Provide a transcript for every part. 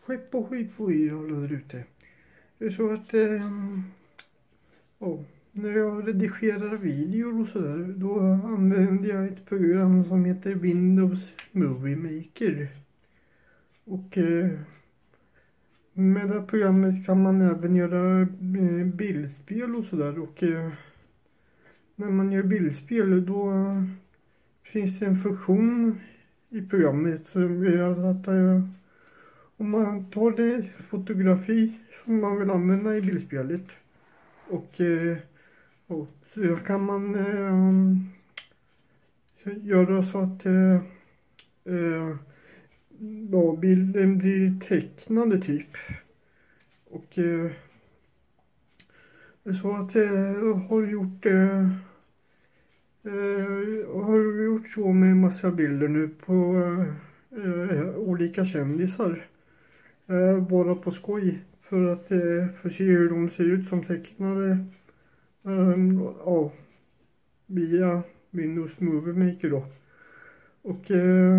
Skepp och skit på er alla där ute. Det är så att när jag redigerar videor och sådär, då använder jag ett program som heter Windows Movie Maker. Och med det här programmet kan man även göra bildspel och sådär. Och när man gör bildspel, då finns det en funktion i programmet som gör att om man tar det fotografi som man vill använda i bildspelet och så kan man göra så att bilden blir tecknad typ. Och så att jag har gjort så med en massa bilder nu på olika kändisar. Bara på skoj för att få se hur de ser ut som tecknade via Windows Movie Maker då. Och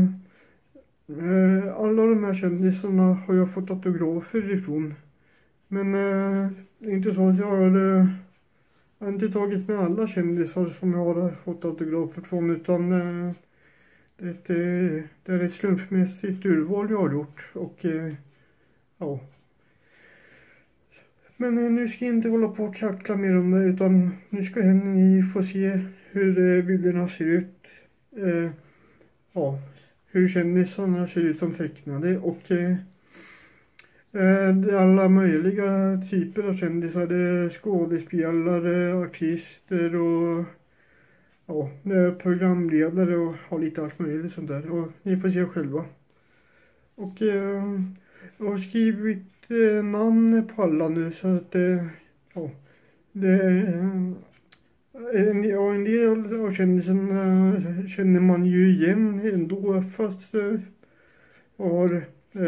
alla de här kändisarna har jag fått autografer ifrån. Men det är inte så att jag har inte tagit med alla kändisar som jag har fått autografer från, utan det är ett slumpmässigt urval jag har gjort. Och men nu ska jag inte hålla på och kackla mer om det, utan nu ska ni få se hur bilderna ser ut. Hur kändisarna ser ut som tecknade, och det är alla möjliga typer av kändisar. Det är skådespelare, artister och programledare och har lite allt möjligt sånt där. Och ni får se själva. Och jag har skrivit namn på alla nu, så att en del av kändisarna känner man ju igen ändå, fast har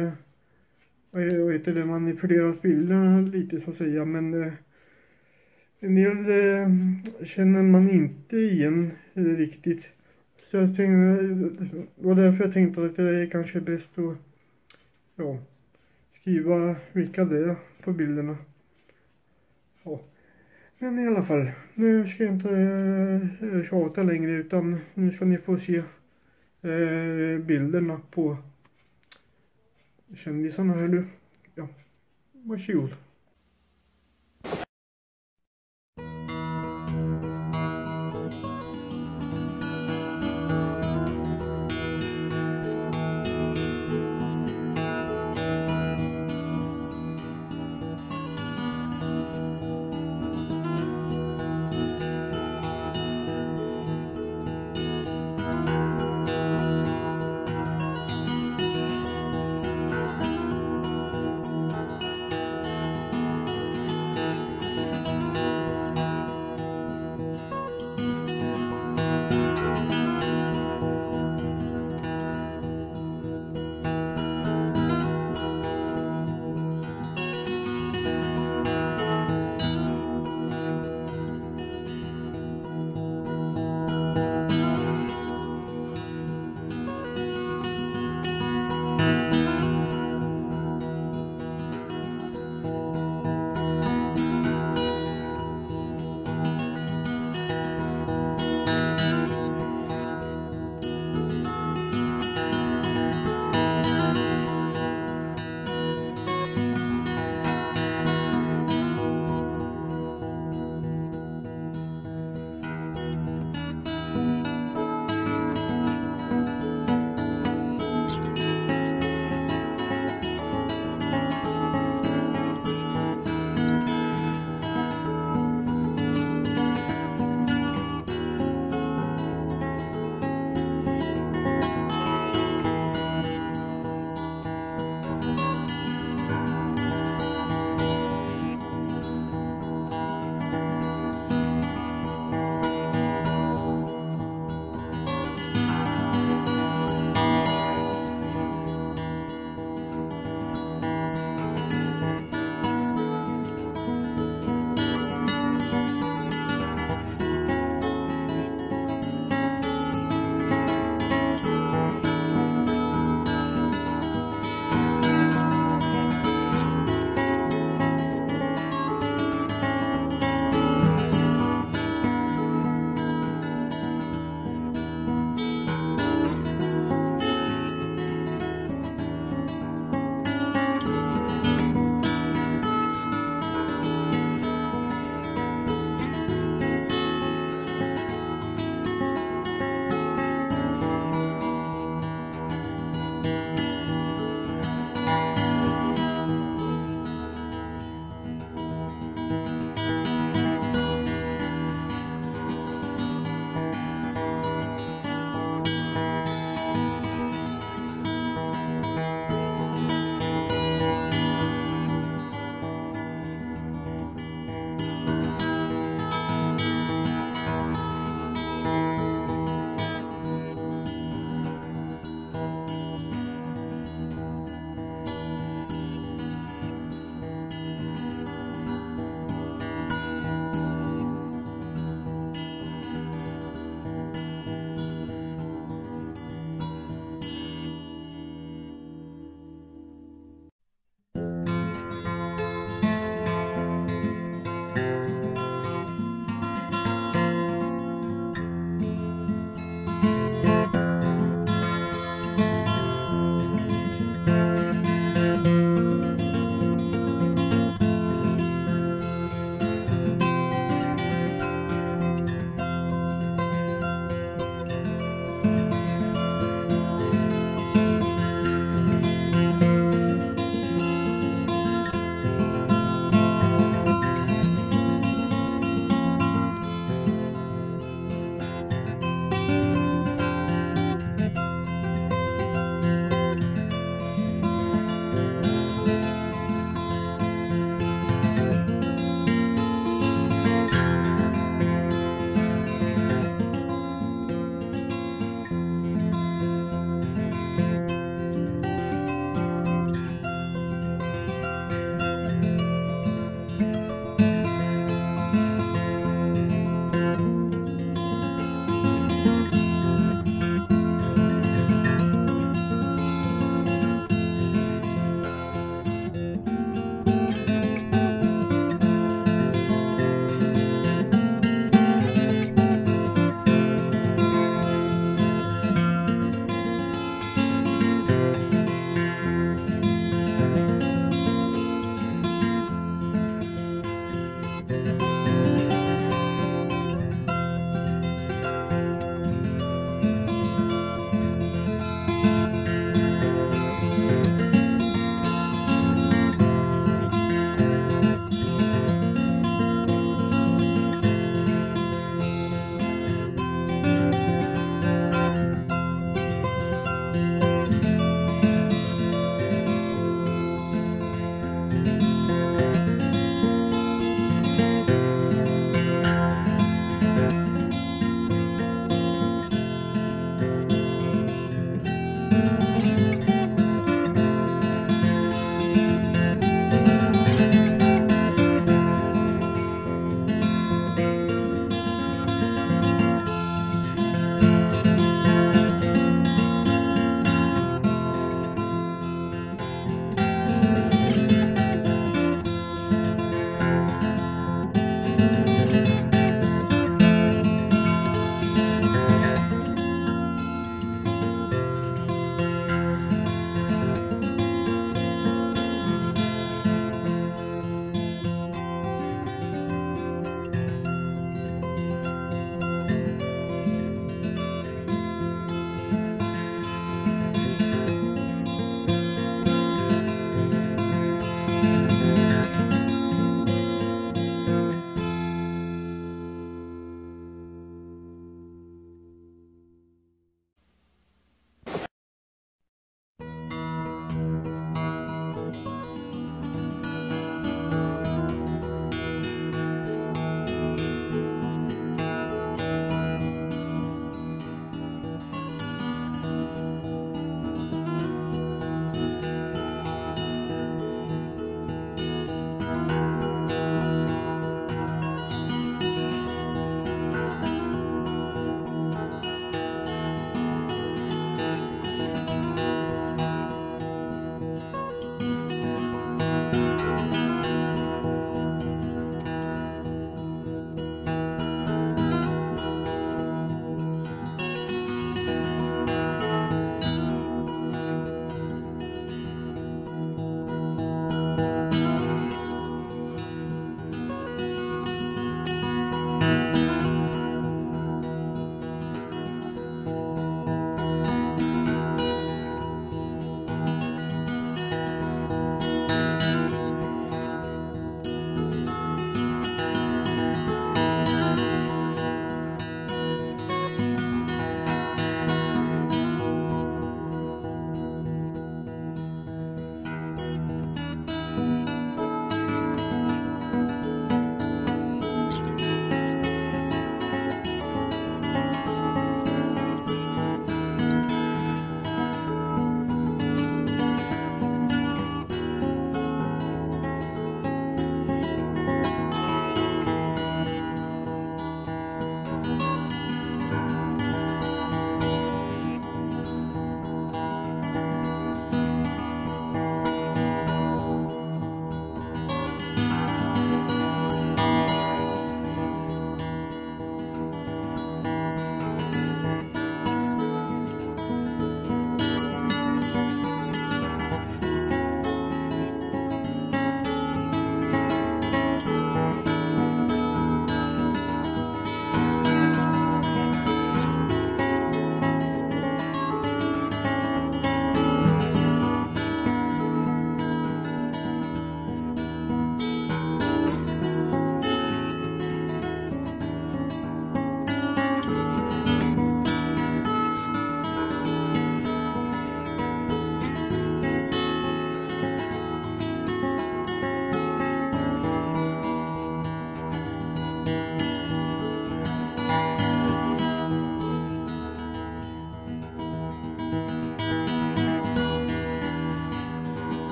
manipulerat bilderna lite så att säga, men en del känner man inte igen riktigt. Så jag tänkte, det var därför jag tänkte att det är kanske bäst att skriva vilka det är på bilderna. Men i alla fall, nu ska jag inte tjata längre, utan nu ska ni få se bilderna på kändisarna här nu. Varsågod.